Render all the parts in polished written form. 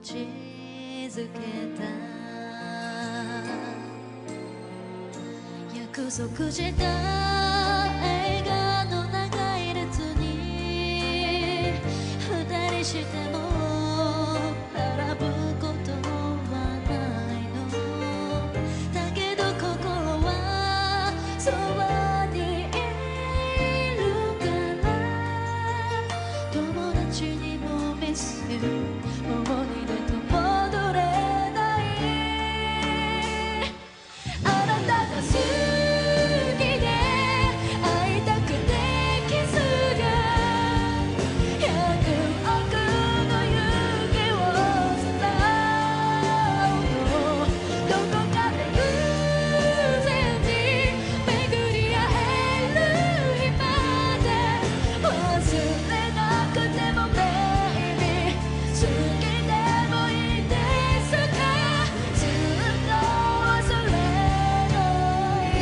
ちづけた約束した映画の長い列に二人しても並ぶことはないのだけど心はそばにいるから友達にもミスユもう二度と戻れないあなたが好きで会いたくてキスが100億の湯気を伝うのどこかで偶然に巡り合える日まで忘れなくてもベイビー好きでもいいですかずっと忘れない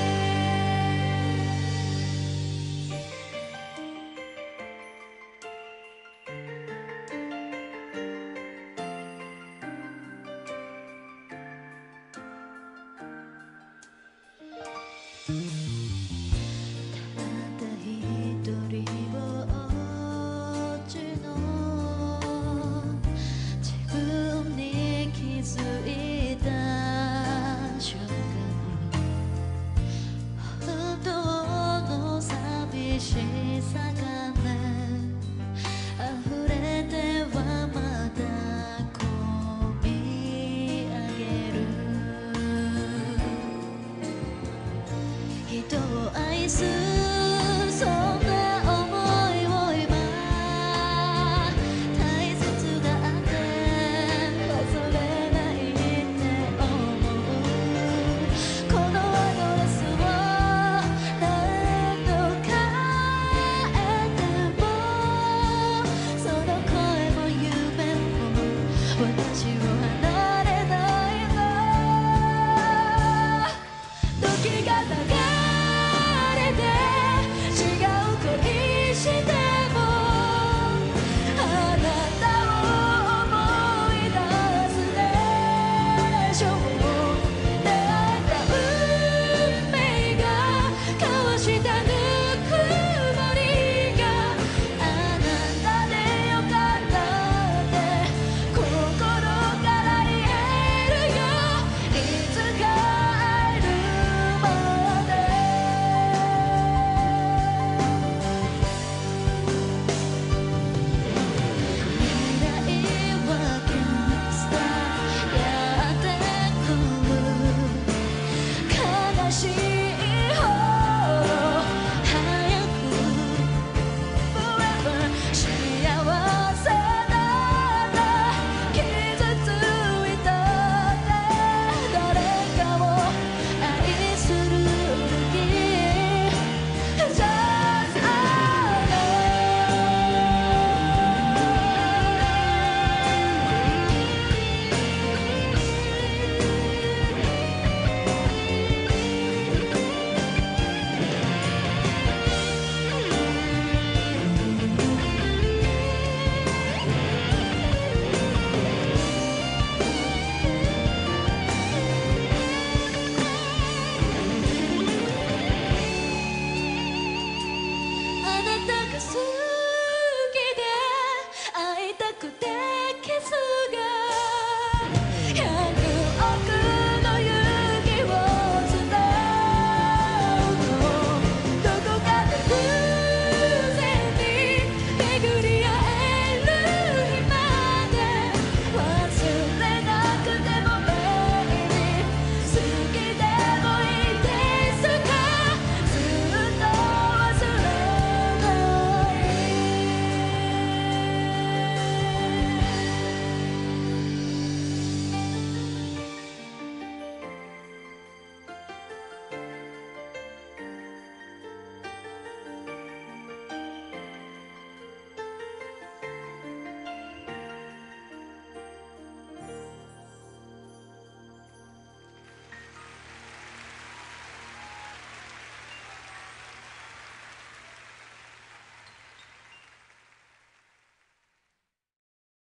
ただ一人ぼっちの自分に気づいた瞬間本当の寂しさがね溢れてはまたこみ上げる人を愛すそんな想いを今大切があって忘れないって思うこのアドレスを何度変えてもその声も夢も私を